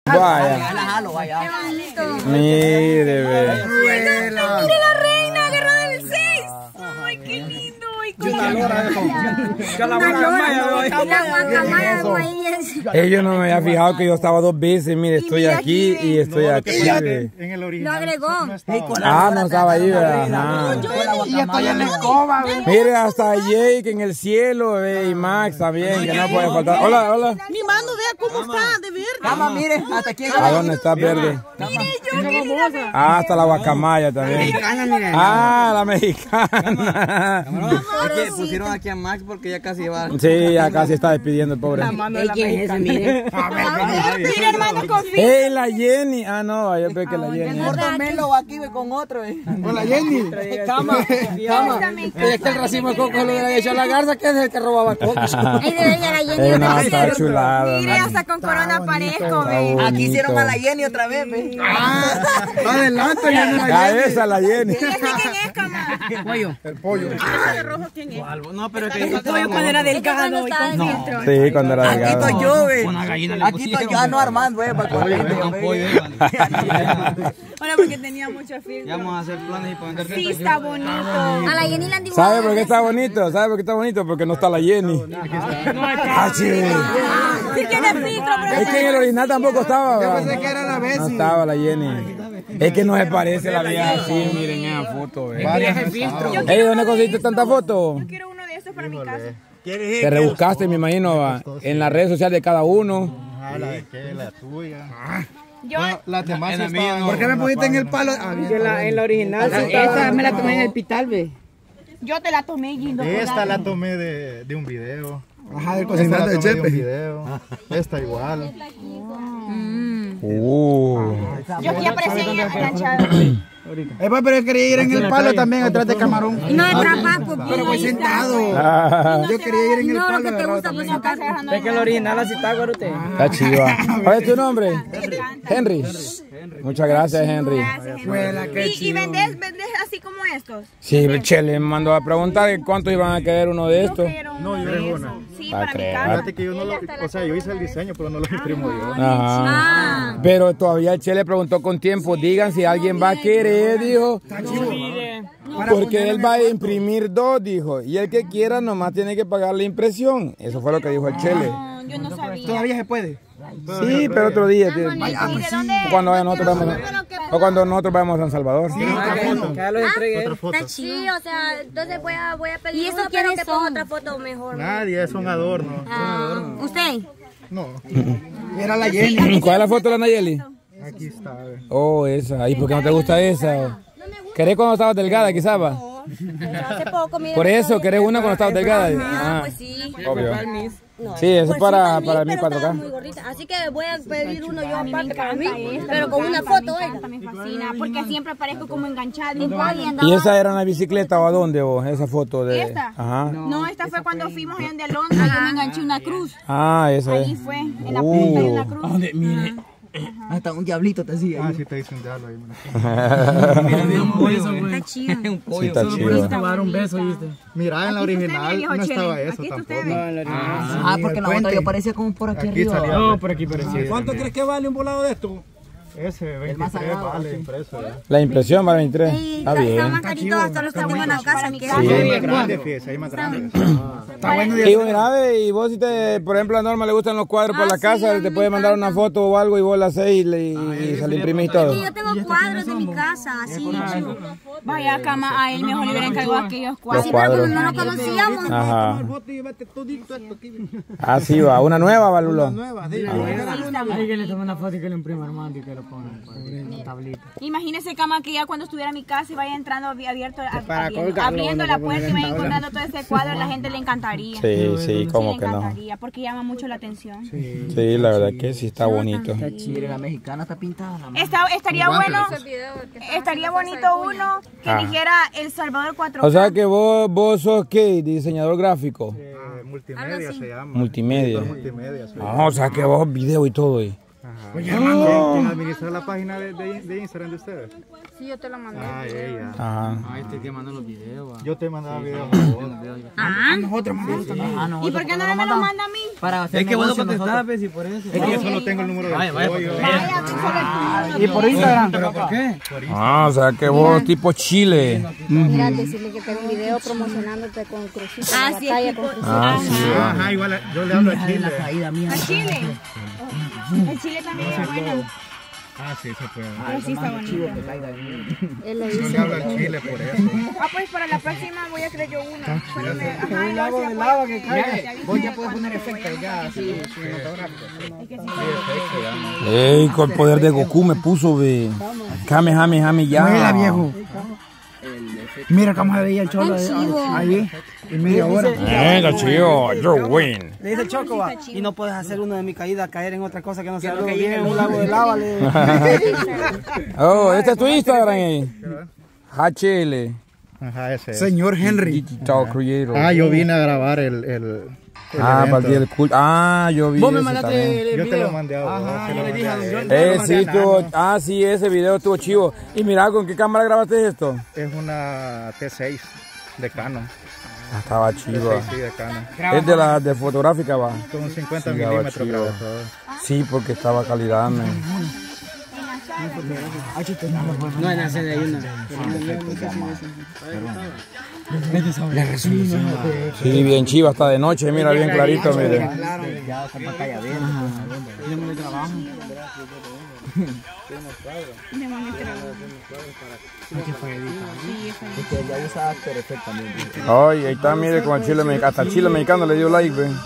Vaya. Mire, ve. Mire la reina agarrada del 6. Ay, qué lindo. Ellos no me había fijado que yo estaba 2 veces. Mire, estoy aquí y estoy aquí. En el original. Lo agregó. Ah, no estaba ahí, ¿verdad? Y estoy en la escoba. Mire, hasta Jake en el cielo, y Max también, que no puede faltar. Hola, hola. Mi mano, vea cómo está, de verde. Cama, mire, hasta aquí. ¿A dónde está verde? Mire, yo qué linda. Ah, hasta la guacamaya también. Ah, la mexicana. Pusieron aquí a Max porque ya casi va. Sí, ya casi está despidiendo el pobre. Mire, hermano, confía. ¡Ey, la Jenny! Ah, no, yo creo que la Jenny. Córtamelo aquí con otro. Hola, Jenny. Cama. Es que el racimo de coco lo hubiera hecho a la garza, que es el que robaba coco. Ay, de ella, la Jenny. No, está chulada. Mire, hasta con corona parezco, ve. Aquí hicieron a la Jenny otra vez, ve. Adelante, esa la Jenny. ¿Quién es, cama? El pollo. ¿El rojo quién es? No, pero que El pollo cuando era delgado y con filtro. Sí, cuando era aquí delgado. estoy yo, ve. Aquí estoy yo, no Armando, para Bueno, porque tenía mucho filtro. Ya vamos a hacer planes y poner. Sí, está bonito. A la Jenny la han dibujado. ¿Sabe por qué está bonito? ¿Sabe por qué está bonito? Porque no está la Jenny. Ah, sí. Sí tiene filtro, pero... Es que en el original tampoco estaba. Yo pensé que era la Bessie. No estaba la Jenny. Es que no se parece la vieja así, miren esa foto. Ey, ¿dónde conseguiste tanta foto? Yo quiero uno de estos para mi casa. Te rebuscaste, me imagino, en las redes sociales de cada uno. La de qué, la tuya. Yo... Las demás estaban. ¿Por qué me pusiste en el palo? En la original, esta me la tomé en el pital, ve. Yo te la tomé, Guindo. Esta la tomé de un video. Ajá, del Esta la tomé de un video. Esta igual. Yo aquí aparecí en enganchado. Pero yo quería ir en el palo también, atrás de camarón. No es trabajo, Pero voy sentado. Yo quería ir en el no, palo. lo que te gusta, pues no casa. Es que el original así está, güey, usted. Está chiva. ¿Cuál es tu nombre? Henry. Muchas gracias, Henry. ¿Y vendes así como estos? Sí, Chele me mandó a preguntar cuánto iban a querer uno de estos. No, yo quiero una. Sí, Va a para mi creer. casa. Fíjate que yo no lo, o sea, yo hice el diseño, pero no lo imprimo yo. Ajá. Pero todavía Chele preguntó con tiempo, digan si alguien va a querer, dijo. Porque él va a imprimir 2, dijo. Y el que quiera nomás tiene que pagar la impresión. Eso fue lo que dijo el Chele. No, yo no sabía. Todavía se puede. Sí, pero otro día. ¿Y de dónde? O cuando nosotros vamos a San Salvador. Que ya lo entregué. Está chido, o sea, entonces voy a pedir. ¿Y eso quiero que ponga otra foto mejor? Nadie, es un adorno. ¿Usted? No. Era la Jenny. ¿Cuál es la foto de la Nayeli? Aquí está. Oh, esa. ¿Y por qué no te gusta esa? ¿Querés cuando estabas delgada, quizás? Hace poco, mira. Por eso, ¿querés una cuando estabas delgada? Ah, pues sí. Obvio. No, Sí, eso es pues para pero mi estaba 4K. muy gordita. Así que voy a pedir uno yo aparte para mí, pero con una foto, oiga. Me fascina, porque siempre aparezco como enganchada. ¿Y esa era en la bicicleta o a dónde vos? Esa foto de... ¿Esta? Ajá. No, esta fue cuando fuimos allá de Londres, yo me enganché una cruz. Ah, esa Ahí es. fue, en la punta de una cruz. Mire. Hasta un diablito te hacía. Ah, sí te hice un diablo ahí. Está chido. Sí, está chido. Te va a dar un beso, ¿viste? Mira, en la original no estaba eso tampoco. Ah, porque en la otra yo parecía como por aquí Aquí arriba. salía. No, por aquí parecía. ¿Cuánto crees que vale un volado de esto? Ese 23 vale impreso ya. La impresión vale 23. Está Está bien. más carito hasta los que tengo en la casa. Que Ahí más grande, fíjese, ahí más grande. Está bueno. Y mira, y vos si te, por ejemplo, a Norma le gustan los cuadros por la casa, te puede mandar una foto o algo y vos la hacés y se la imprimís todo. yo tengo cuadros de mi casa, así. Vaya, cama, a él mejor le hubiera encargado aquellos Los cuadros. cuadros. No lo conocíamos. Ajá. Así va, una nueva, Balulo. Ahí que le tome una foto y que le imprima Armando y que lo ponga en la tablita. Imagínese, cama, que ya cuando estuviera en mi casa y vaya entrando abriendo la puerta y vaya encontrando todo ese cuadro, a la gente le encantaría. Sí, sí, como le que no. encantaría, porque llama mucho la atención. Sí, la verdad que sí está bonito. Mire, la mexicana está pintada. Estaría bonito uno que dijera El Salvador 4K. O sea que vos sos ¿qué? Diseñador gráfico. Multimedia se llama. Multimedia. Multimedia. Ah, o sea que vos video y todo. Oye, hermano, ¿quién administra la página de Instagram de ustedes? Sí, yo te lo mandé. Ah, ella. Ajá. Ah, este que manda los videos. Yo te mandaba videos. Nosotros mandamos también. ¿Y por qué no me lo manda a mí? Para hacer Es que vos no negocio contestás, nosotros. pues, y por eso. Es que yo solo tengo el número de pollo. Vaya, tú solo ¿Y por Instagram? ¿Pero por qué? Ah, o sea que vos tipo Chile. Mira, decirle que tengo un video promocionándote con Crucito. Ah, sí, es tipo... Ajá, igual yo le hablo a Chile. ¿A Chile? El Chile también es bueno. Ah, sí, se puede. Pero sí está bonito. Él le Yo dice. le hablo a Chile por eso. Ah, pues para la próxima voy a crear yo una. Solo me... Ajá, Un yo lago sí de apoyo. lava que caiga. Ya vi Vos que ya me puedes poner apoyo. efectos ya, así, cinematográficos. Es que sí. Ey, con el poder de Goku me puso, ve. Jame, jame, jame ya. Muela, viejo. Mira cómo se veía el cholo ahí. En media hora. Venga, chido, yo win. Le dice Choco, va, y no puedes hacer uno de mi caída, caer en otra cosa que no sea lo que llegue en un lago de lava. Oh, este es tu Instagram ahí. HL. Ajá, ese es. Señor Henry. Digital Creator. Ah, yo vine a grabar el Ah, evento. para el día del culto. Ah, yo vi Vos me eso mandaste también. el Yo video. te lo mandé a vos. Ajá, se yo lo le dije a mandé a Don él. John. Sí, estuvo, sí, ese video estuvo chivo. Y mira, ¿con qué cámara grabaste esto? Es una T6 de Canon. Ah, estaba chivo. T6 sí, de Canon. Es de la de fotográfica, va. Con 50 Sí, milímetros chido. grabé todo. Sí, porque estaba calidad, man. No, en hacer de ahí una. Sí, bien chiva, hasta de noche, mira, bien clarito, mire. Ay, ahí está, mire, con el chile mexicano. Hasta el chile mexicano le dio like, ve.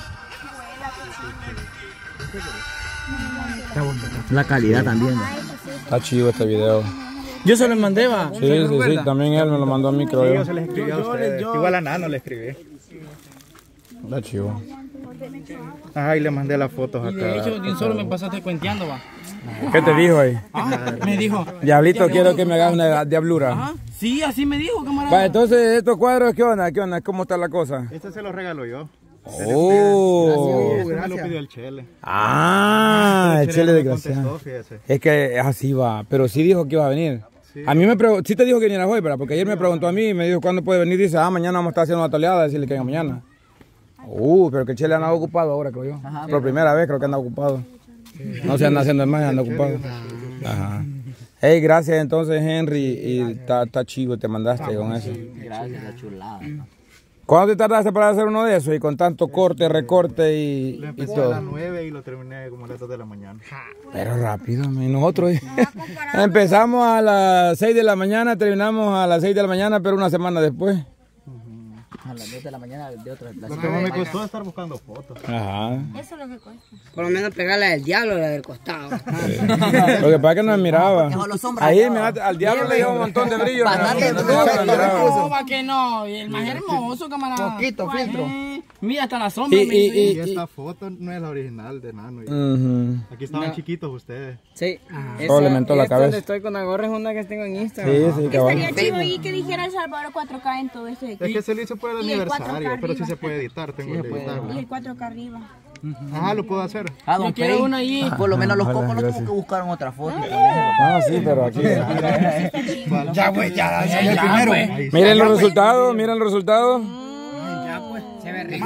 La calidad también. Está chivo este video. Yo se lo mandé, va. Sí, sí, sí, también él me lo mandó a mí, creo Yo yo. se les escribí a ustedes. Igual a Nano le escribí. Está chivo. Ajá, y le mandé las fotos acá. De hecho, de un solo me pasaste cuenteando, va. ¿Qué te dijo ahí? Me dijo. Diablito, quiero que me hagas una diablura. Ajá. Sí, así me dijo, camarada. Va, entonces, estos cuadros, ¿qué onda? ¿Qué onda? ¿Cómo está la cosa? Este se lo regalo yo. Oh. Este me lo pidió el Chele. Ah, el chile no me desgraciado. contestó, fíjese. Es que así va, pero sí dijo que iba a venir. A mí me preguntó, sí te dijo que vinieras hoy, ¿verdad? Porque ayer me preguntó a mí y me dijo cuándo puede venir. Dice, mañana vamos a estar haciendo una toleada, decirle que venga mañana. Pero que el Chele anda ocupado ahora, creo yo. Por primera vez creo que anda ocupado. No se anda haciendo más, anda ocupado. Ajá. Hey, gracias entonces, Henry. Y está chivo, te mandaste con eso. Gracias, la chulada. ¿Cuándo te tardaste para hacer uno de esos? Y con tanto corte, recorte Lo y empecé a todo. las 9 y lo terminé como a las 2 de la mañana. Pero rápido, nosotros empezamos a las 6 de la mañana, terminamos a las 6 de la mañana, pero una semana después. A las 2 de la mañana de otra. Lo que más me costó es estar buscando fotos. Ajá. Eso es lo que cuesta. Por lo menos pegarla del diablo, la del costado. Lo que pasa es que no me miraba. Ahí al diablo le dio un montón de brillo. No, va que no. Y el más hermoso, camarada. Poquito filtro. Mira, hasta la sombra. Y esta foto no es la original de Nano. Aquí estaban chiquitos ustedes. Sí. Todo le mentó la cabeza. Donde estoy con la gorra es una que tengo en Instagram. Sí, sí, cabal. Estaría chido ahí que dijera El Salvador 4K en todo eso de aquí. Es que se lo hizo por el Y el 4K aniversario, pero sí arriba. se puede editar. Tengo el editar. Y el 4K arriba. Ajá, lo puedo hacer. Yo quiero una ahí. Por lo menos los cocos no tuvo que buscar otra foto. No, sí, pero aquí. Ya, pues, ya salió el primero. Miren los resultados, miren los resultados. Se ve rico.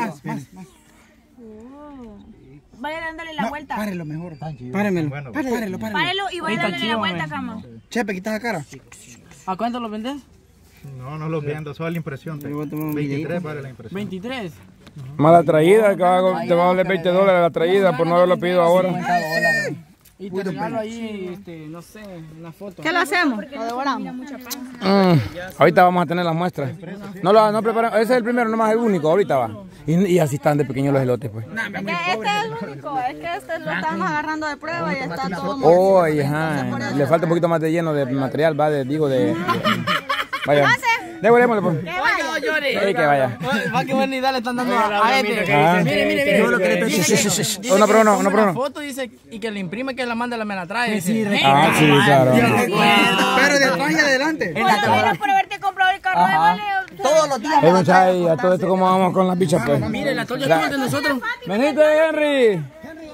Vaya dándole la vuelta. Párelo mejor. Párenmelo. Bueno, Párelo. Párelo y vaya dándole la vuelta, cama. Chepe, quitas la cara. ¿A cuánto lo vendes? no los vendo, solo la impresión. Yo voy a tomar un 23 vale la impresión. 23. Más la traída, que te va a valer $20 la traída por no haberlo pedido ahora. Y te regalo ahí, no sé, una foto. ¿Qué lo hacemos? Lo devoramos. Ahorita vamos a tener las muestras. No preparan, ese es el primero, nomás el único, ahorita va. Y así están de pequeños los elotes, pues. Este es el único, es que este lo estamos agarrando de prueba y está todo. Oh, ajá. Le falta un poquito más de lleno de material, va, vaya. Devorémosle, pues. Sí, que vaya. Va que bueno y dale, están dando a este. Ah. Mire. Uno por uno. Una foto dice y que le imprime, que la manda, me la trae. Sí, claro. Pero de atrás y adelante. Bueno, por haberte comprado el carro de vale. Todos los días. Hey, muchachos, y a todo esto, ¿cómo vamos con las bichas, pues? Mire, la toalla es de nosotros. Venite, Henry.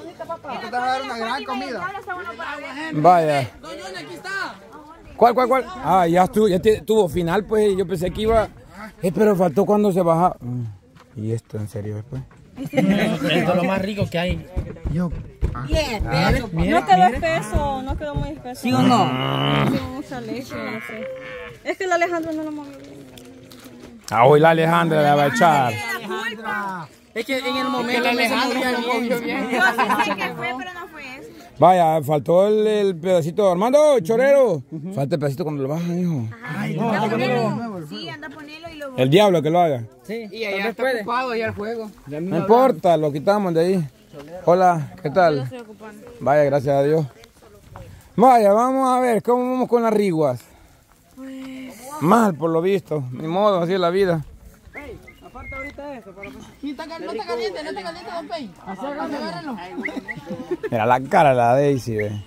Te vas a dar una gran comida. Vaya. ¿Cuál? Ah, ya tuvo final, pues yo pensé que iba... pero faltó cuando se baja. Y esto, en serio, después. Esto es lo más rico que hay. Yo. No quedó espeso, no quedó muy espeso. ¿Sí o no? Sí, mucha leche, no sé. Es que la Alejandra no lo movió bien. Hoy la Alejandra la va a echar. Es que en el momento la Alejandra no movió bien. Yo sí sé que fue, pero no fue eso. Vaya, faltó el pedacito. Armando, chorero. Falta el pedacito cuando lo bajan, hijo. Ay, Sí, anda a ponerlo y luego. El diablo que lo haga. Sí, y allá está ocupado ya el juego. No importa, lo quitamos de ahí. Hola, ¿qué tal? Vaya, gracias a Dios. Vaya, vamos a ver, ¿cómo vamos con las riguas? Mal, por lo visto. Ni modo, así es la vida. Aparte ahorita esto, para... No está caliente, don Pey. Así agárrenlo. Mira la cara de la Daisy, ve.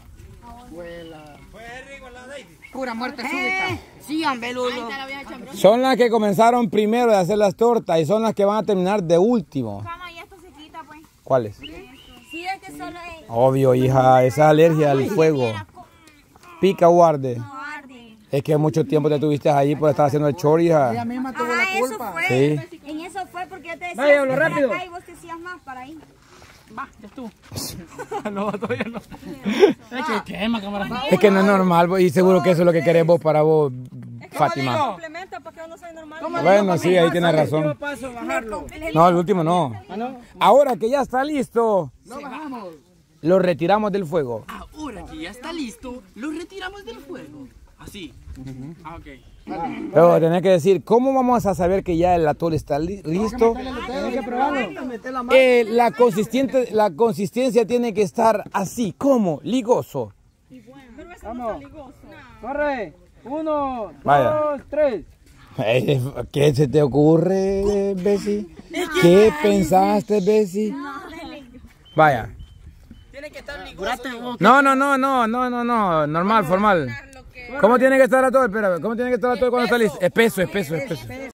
Pura muerte súbita. Sí, hombre, Lulo. Son las que comenzaron primero de hacer las tortas y son las que van a terminar de último. Cama, y esto se quita, pues. ¿Cuáles? Sí, es que solo es. Obvio, hija, esa alergia al fuego. Pica o arde. Es que mucho tiempo te tuviste ahí por estar haciendo el chori, hija. Ella misma tuvo la culpa. Sí. En eso fue porque yo te decía. Vaya, hablo rápido. Acá y vos te decías más para ahí. Va, ya estuvo. No, todavía no. Es que quema, cámara. Es que no es normal y seguro que eso es lo que querés vos para vos, Fátima. Complementa para que yo no soy normal. Bueno, sí, ahí tienes razón. Paso, bajarlo. No, el último no. no? Ahora que ya está listo, Lo bajamos. lo retiramos del fuego. Ahora que ya está listo, lo retiramos del fuego. Así. Ah, ok. Pero tenés que decir, ¿cómo vamos a saber que ya el atole está listo? Tienes que probarlo. La consistencia tiene que estar así, como ligoso. Pero eso Vamos. no está ligoso. Corre. 1, Vaya. 2, 3. ¿Qué se te ocurre, Bessie? ¿Qué pensaste, Bessie? Vaya. Tiene que estar ligoso. No, normal, formal. ¿Cómo tiene que estar la atole? Espera, ¿cómo tiene que estar la atole cuando está listo? Espeso.